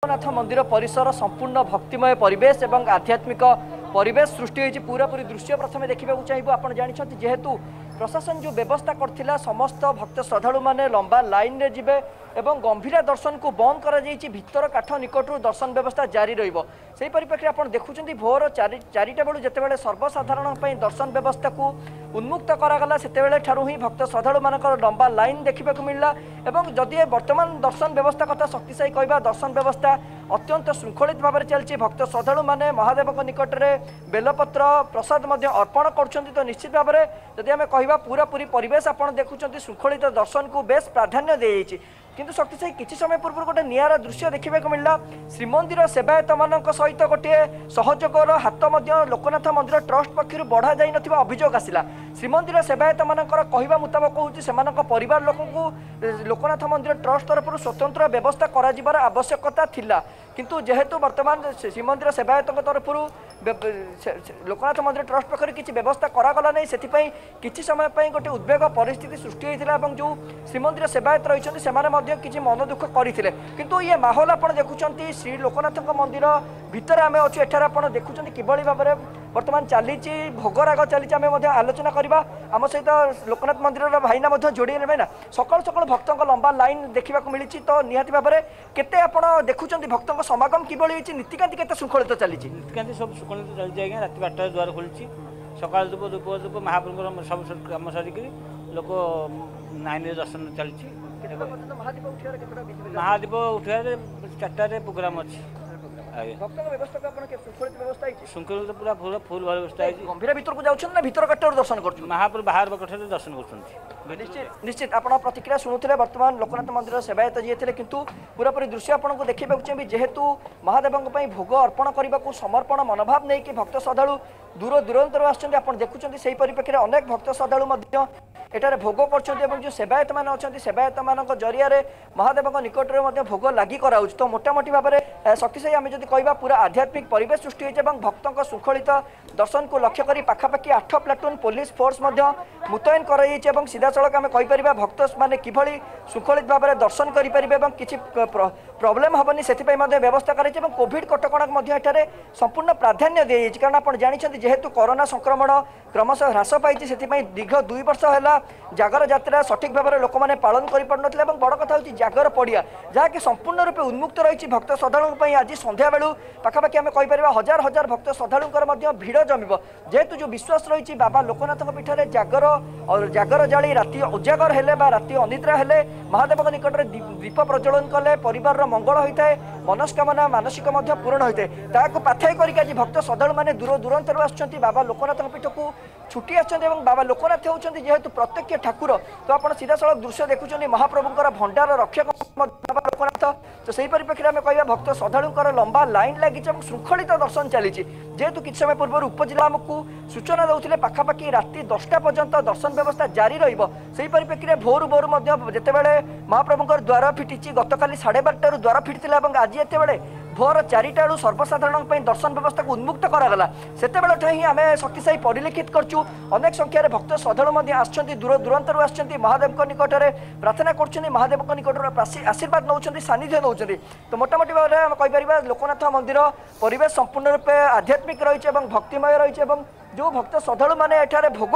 लोकनाथ मंदिर परिसर संपूर्ण भक्तिमय परिवेश एवं आध्यात्मिक परिवेश सृष्टि होती पूरापूरी दृश्य प्रथम देखा चाहिए। आप जानते जेहेतु प्रशासन जो व्यवस्था करथिला समस्त भक्त श्रद्धालु माने लंबा लाइन रे जिबे एवं गंभीर दर्शन को बंद करा जाइछि भितर काठ निकटू दर्शन व्यवस्था जारी रहिबो। सेही परिप्रेक्षी आपण देखुछन्ती भोर 4टा बेलू जेतेबेले सर्वसाधारण पई दर्शन व्यवस्था को उन्मुक्त करागला सेतेबेले ठारू ही भक्त श्रद्धालु मानकर लंबा लाइन देखा मिलला। एवं जदि वर्तमान दर्शन व्यवस्था कथा शक्तिशायी कहबा दर्शन व्यवस्था अत्यंत श्रृंखलित भाव में चलती। भक्त श्रद्धालु माने महादेव निकट में बेलपत्र प्रसाद अर्पण कर तो निश्चित भाव में जदि आम कह पूरापूरी परिवेश आप देखुं श्रृंखलित दर्शन को बेस प्राधान्य दी किंतु शक्तिशायी किसी समय पूर्व गोटे निरा दृश्य देखा मिलला। श्रीमंदिर सेवायत मान सहित गोटे सहयोगर हाथ लोकनाथ मंदिर ट्रस्ट पक्षर बढ़ा जाई नथिबा अभियोग आसिला। श्रीमंदिर सेवायत मानकर कहवा मुताबक होची सेमानक परिवार लोक को लोकनाथ मंदिर ट्रस्ट तरफ स्वतंत्र व्यवस्था करा जिबार आवश्यकता थिला किंतु जेहेतु वर्तमान श्रीमंदिर सेवायत तरफ लोकनाथ मंदिर ट्रस्ट पक्षर किसी व्यवस्था करागला नहीं से किसी समय गोटे उद्वेग परिस्थिति सृष्टि होता है। जो श्रीमंदिर सेवायत रही से किसी मन दुख करते किंतु ये माहौल आप देखुं श्री लोकनाथ मंदिर भितर आम अच्छे एठार आप देखुं किभली भाव में बर्तमान चली भोगराग चली आलोचना करवा आम सहित लोकनाथ मंदिर भाईना जोड़ी भाईना सकाल सकाल भक्तों लंबा लाइन देखा मिली तो निहाती भाव में केते आप देखुं भक्तों समागम किभली नीतिकांति केते श्रृंखलित चली नीतिकांति सब श्रृंखलित चलती आज्ञा रात 8 द्वार खोली सका धूप धूप धूप महाप्रभु सब कम सरिक लोक नाइन दर्शन चलती महादीप उठा 4टार प्रोग्राम अच्छी श्रृंखलित पूरा फुल व्यवस्था है। गंभीर भीतर को जाऊँ ना भीतर कट्टर दर्शन कर महाप्रभु बाहर कठर दर्शन कर निश्चित आप प्रतिक्रिया शुणुते बर्तमान लोकनाथ मंदिर सेवायत जी थे किंतु पूरापूरी दृश्य आपको देखा चाहिए जेहेतु महादेव भोग अर्पण करने को समर्पण मनोभाव नहीं कि भक्त श्रद्धालु दूर दूरांतर आप देखुं से परिप्रेक्षी में अनेक भक्त श्रद्धालु एटारे भोग कर जो सेवायत मान अच्छा सेवायत मान जरिया महादेव निकट में भोग लगी कराऊँ तो मोटामोटी भाव में शक्तिशायी आम जब कह पूरा आध्यात्मिक परिवेश सृष्टि होती भक्तों श्रृंखलित दर्शन को लक्ष्य कर पाखापाखि 8 प्लाटून पुलिस फोर्स मुतयन कर सीधा सड़क आम कहीपर भक्त मैंने किभली श्रृंखलित भाव में दर्शन करें किसी प्रोब्लेम हेनी से व्यवस्था कर कोविड कटक संपूर्ण प्राधान्य दी कारण आप जानते जेहेतु कोरोना संक्रमण क्रमश ह्रास पाई से दीर्घ 2 वर्ष है जागर यात्रा सठिक भाव में लोक मैंने पालन कर बड़ कथा हूँ जागर पड़िया जहाँकि संपूर्ण रूपे उन्मुक्त रही भक्त श्रद्धालुओं आज संध्या बेलू पाखापाखि आम कहीपर हजार हजार भक्त श्रद्धालुं भिड़ जमिब जेहेतु जो विश्वास रही बाबा लोकनाथ पीठर जागर और जागर जाली राति उजागर हेले राति अनिद्रा हेले महादेव निकट में दीप प्रज्वलन कले परिवार मंगल होता है मनस्कामना मानसिक पूरण होता है ताकू पाथाई करके आज भक्त श्रद्धालु मैंने दूर दूरांतर आसुँच बाबा लोकनाथ पीठ को छुट्टी आसुँच बाबा लोकनाथ होती जेहेतु प्रत्यक्ष ठाकुर तो आप सीधा सड़क दृश्य देखुं महाप्रभुंर भंडार रक्षक बाबा लोकनाथ तो सही परिप्रेक्षी में कह भक्त श्रद्धालुंर लंबा लाइन लगी श्रृंखलित दर्शन चली जेहेतु किसी समय पूर्व उपजिला आमको सूचना दौले पाखापाखि राति 10टा पर्यंत दर्शन व्यवस्था जारी रही परिप्रेक्षी में भोर भोर जितेबाला महाप्रभुंर द्वार फिटी गतकाली 12:30 द्वार फिटी आज एत भोर 4टा सर्वसाधारण दर्शन व्यवस्था को उन्मुक्त करागला से ही आम शक्तिशायी परिलक्षित करचु अनेक संख्यार भक्त श्रद्धालु आसछन्ति दूर दूरांतर आसछन्ति महादेव निकट में प्रार्थना कर महादेव निकट आशीर्वाद नौ सानिध्य नौ तो मोटामोटी भाव में कहीपर लोकनाथ मंदिर परिवेश संपूर्ण रूपे आध्यात्मिक रही भक्तिमय रही जो भक्त श्रद्धालु मैंने एठारे भोग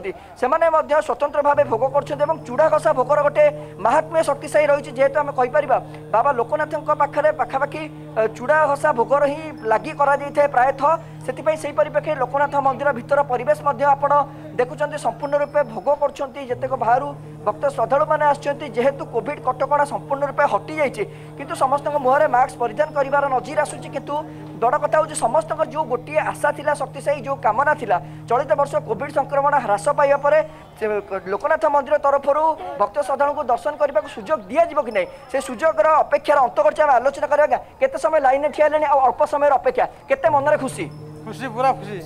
कर स्वतंत्र भाव भोग कर चूड़ा घसा भोगर गोटे महात्म्य शक्तिशायी रही जेहेतु आम कहीपर बाबा लोकनाथ पाखे पाखापाखि चूड़ा घसा भोगर ही लगी कर प्रायतः से परिप्रेक्षी लोकनाथ मंदिर भितर परिवेश आप देखुं संपूर्ण रूपे भोग करतेक बाहर भक्त श्रद्धालु मैंने आसछन्ति जेहेतु कोविड कटकणा संपूर्ण रूपे हटि जाइए किंतु समस्त मुहर मास्क परिधान कर नजीर आसूँ किंतु बड़ कथा हूँ समस्त जो गोटे आशा थिला शक्तिशायी जो कामना थिला चलित वर्ष कोविड संक्रमण ह्रास पाइबा पर लोकनाथ मंदिर तरफ भक्त श्रद्धालु को दर्शन करने को सुजोग दिज्व कि नहीं से सुजोगर अपेक्षार अंत कर आलोचना करा केते समय लाइन ठिया अल्प समय अपेक्षा केते मनरे खुशी खुशी पूरा खुशी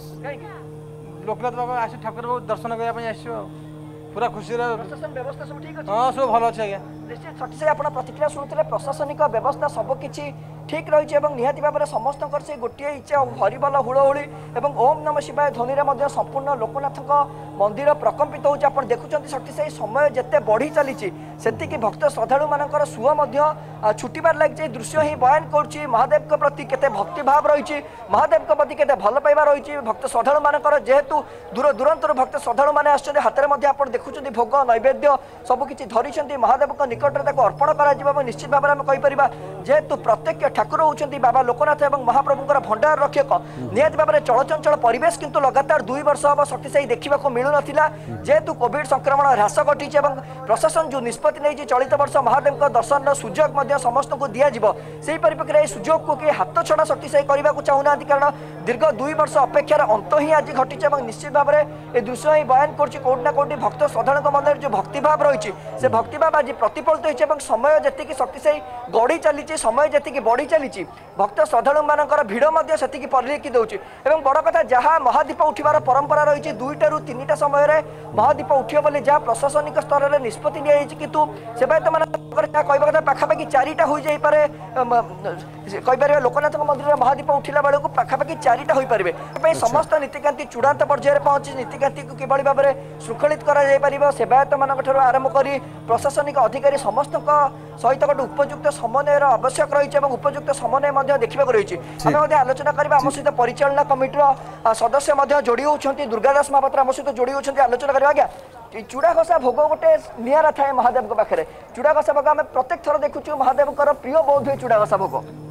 लोकनाथ बाबा आस ठाकुर दर्शन करने पूरा खुशी प्रशासन व्यवस्था सब ठीक हाँ सब भल अच्छे आज्ञा निश्चित शक्तिशायी आप प्रतिक्रिया शुणुते प्रशासनिक व्यवस्था सबकि ठीक रही निहाती भाव में समस्त से गोटे इच्छा हरिबल हुड़हुड़ी और ओम नमः शिवाय ध्वनि में संपूर्ण लोकनाथ मंदिर प्रकम्पित होती आप देखुं शक्तिशाली समय जिते बढ़ी चली से भक्त श्रद्धालु मानकर सुह छुटबार लगी दृश्य ही बयान कर महादेव के प्रति केते भक्तिभाव रही महादेव के प्रति केते भल पाइबा रही भक्त श्रद्धालु मानकर जेहेतु दूर दूरांतर भक्त श्रद्धालु मैंने आसुच्च हाथ में देखुं भोग नैवेद्य सबकि धरी महादेव निकट में अर्पण कर निश्चित भाव में कहीपर जेहेतु प्रत्येक ठाकुर होती बाबा लोकनाथ और महाप्रभुंर भंडार रक्षक निहत भाव में चलचंचल परिवेश किंतु लगातार 2 वर्ष हम शक्तिशाली देखा मिलू ना जेहेतु कोविड संक्रमण ह्रास घटी प्रशासन जो निष्पत्ति नहीं चलित वर्ष महादेव दर्शन सुजोग समस्त को दिज्व से परिप्रेक्षी सुजोग को किए हाथ छड़ा शक्तिशाली करने को चाहूना कारण दीर्घ 2 वर्ष अपेक्षार अंत ही आज घटी निश्चित भाव में ये दृश्य ही बयान करोना कोटी भक्त श्रद्धालु मन जो भक्तिभाव रही से भक्तिभाव आज प्रतिफलित होती समय जी शक्तिशाली गढ़ी चली समय जी बढ़ी चली भक्त श्रद्धालु मानकर भिड़ से परिलक्षित होती बड़ कथा जहाँ महादीप उठार परंपरा रही 2टा ରୁ 3टा समय महादीप उठियो जहाँ प्रशासनिक स्तर में निष्पत्ति नि किंतु सेवायत मान कहवा कथा पाखापाखि 4टा हो जापे कहीपर लोकनाथ मंदिर महादीप उठिला बेलू पाखापाखि 4टा हो पारे समस्त नीतिकांति चूड़ांत पर्यायर पहुंची नीतिकांति को किभली भाव में श्रृंखलित कर सेवायत मान आरंभ कर प्रशासनिक अधिकारी समस्त सहित गोटे उपयुक्त समन्वयर आवश्यक रही उपयुक्त समन्वय देखा रही आम आलोचना करवा आम सहित परिचालना कमिटर सदस्य जोड़ी होती दुर्गादास महापात्र आम सहित जोड़ी होती आलोचना करवा आज्ञा चूड़ा घसा भोग गोटे निरा थाए महादेव पाखे चूड़ा घसा भोग आम प्रत्येक थर देखुचु महादेव प्रिय बोध हुए चूड़ा घसा भोग